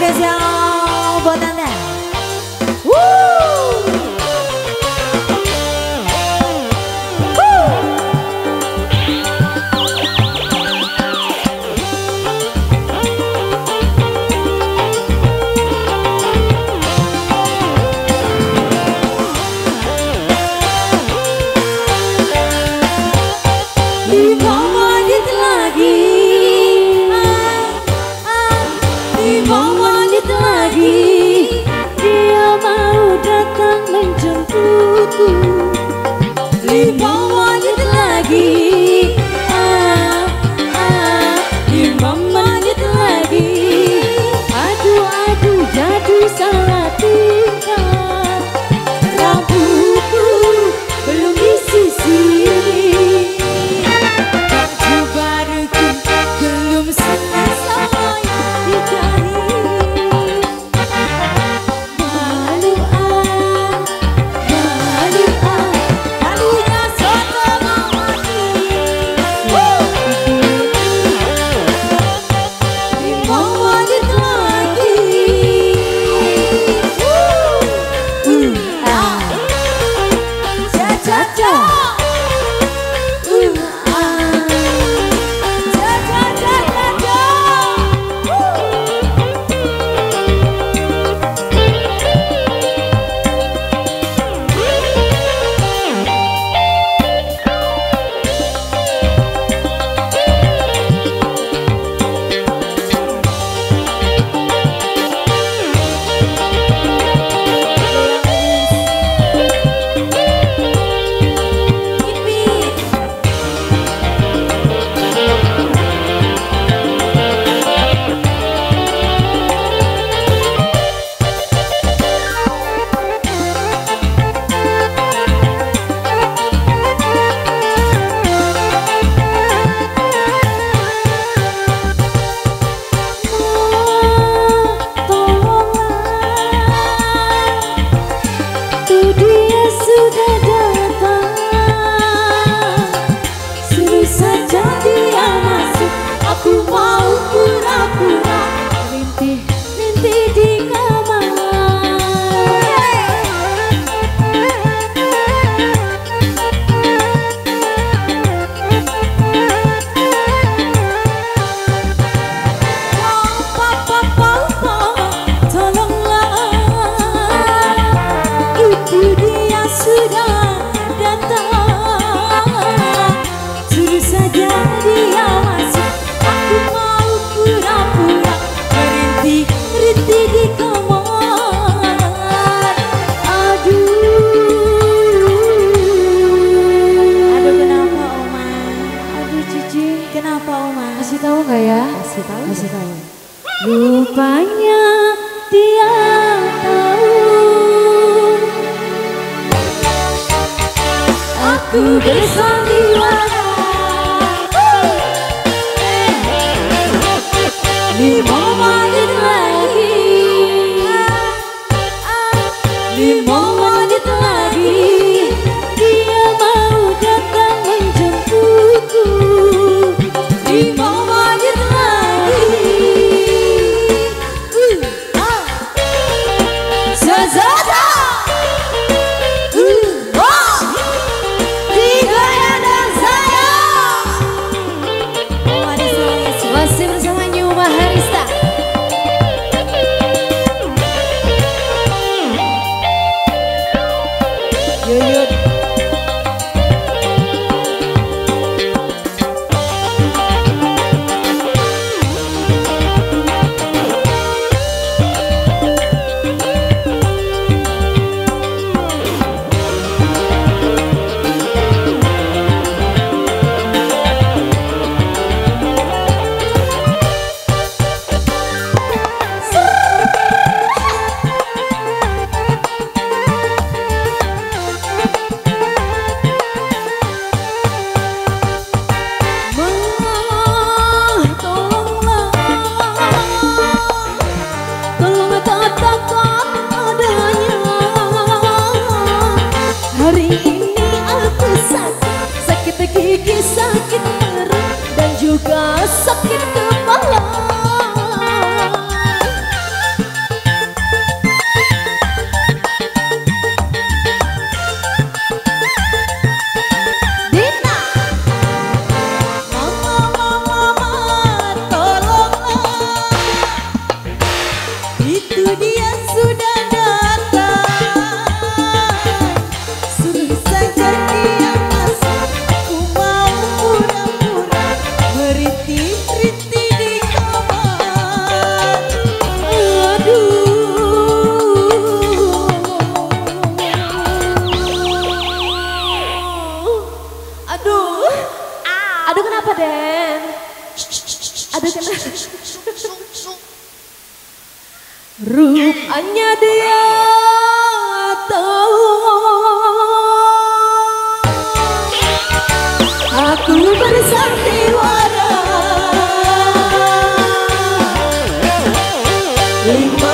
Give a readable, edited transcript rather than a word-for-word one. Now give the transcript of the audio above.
spesial buat Anda. Woo! 5 menit lagi, 5 menit lagi, dia mau datang menjemputku. 5 menit lagi, 5 menit lagi. Aduh aduh jatuh salah tingkah, rambutku belum disisir. Kenapa Oma? Kasih tahu nggak ya? Kasih tahu. Kasih tahu. Rupanya dia tahu aku bersandiwara. 5 menit lagi, 5 menit lagi, dia mau datang menjemputku. 5 menit lagi, Zazada, tiga dan saya. Masih bersama New Maharista. Rupanya dia tahu aku bersandiwara 5